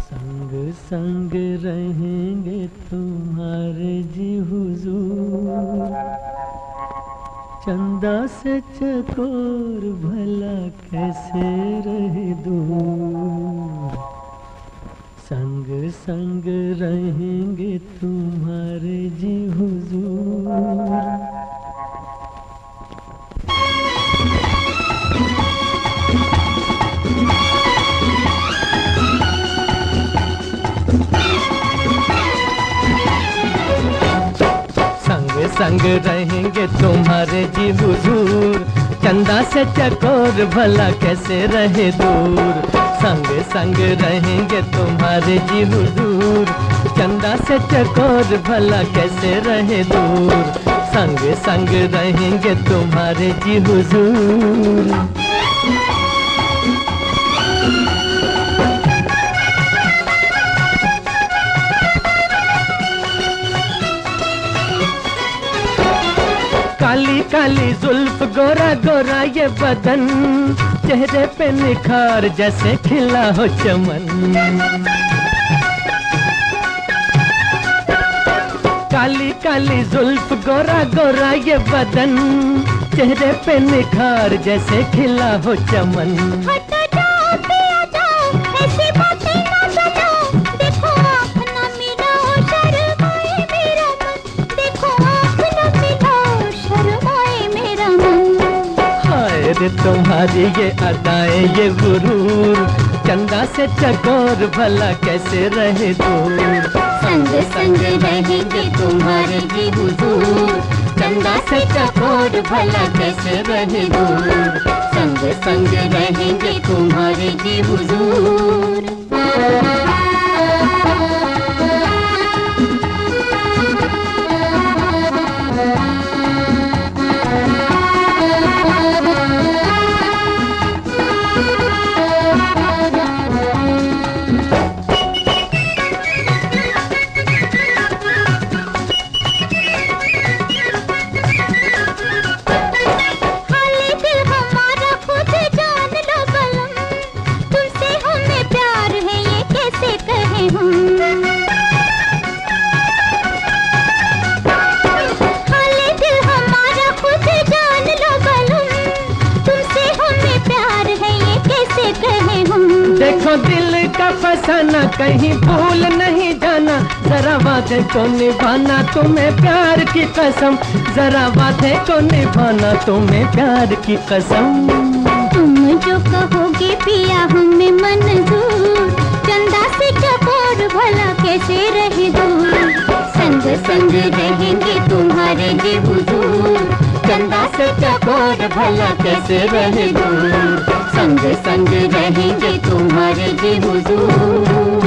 संग संग रहेंगे तुम्हारे जी हुजूर, चंदा से चकोर भला कैसे रहे दूर। संग संग रहेंगे तुम्हारे जी हुजूर। संग रहेंगे तुम्हारे जी हुजूर, चंदा से चकोर भला कैसे रहे दूर। संग संग रहेंगे तुम्हारे जी हुजूर, चंदा से चकोर भला कैसे रहे दूर। संग संग रहेंगे तुम्हारे जी हुजूर। काली काली जुल्फ गोरा गोरा ये बदन, चेहरे पे निखार जैसे खिला हो चमन। काली काली जुल्फ गोरा गोरा ये बदन, चेहरे पे निखार जैसे खिला हो चमन। तुम्हारी ये अदाएं ये गुरूर, चंदा से चकोर भला कैसे रहे दूर। संग संग रहेंगे तुम्हारे जी हुजूर, चंदा से चकोर भला कैसे रहे दूर। संग संग रहेंगे तुम्हारे जी हुजूर। देखो दिल का फसाना कहीं भूल नहीं जाना, जरा वादे को निभाना तुम्हें प्यार की कसम। जरा वादे को निभाना तुम्हें प्यार की कसम। तुम जो कहोगे पिया हमें मंजूर, चंदा से चकोर भला कैसे रहे दूर। संग संग रहेंगे तुम्हारे जी हुजूर, चंदा से चकोर भला कैसे रहे दूर। संग संग रहेंगे तुम्हारे जी हुजूर।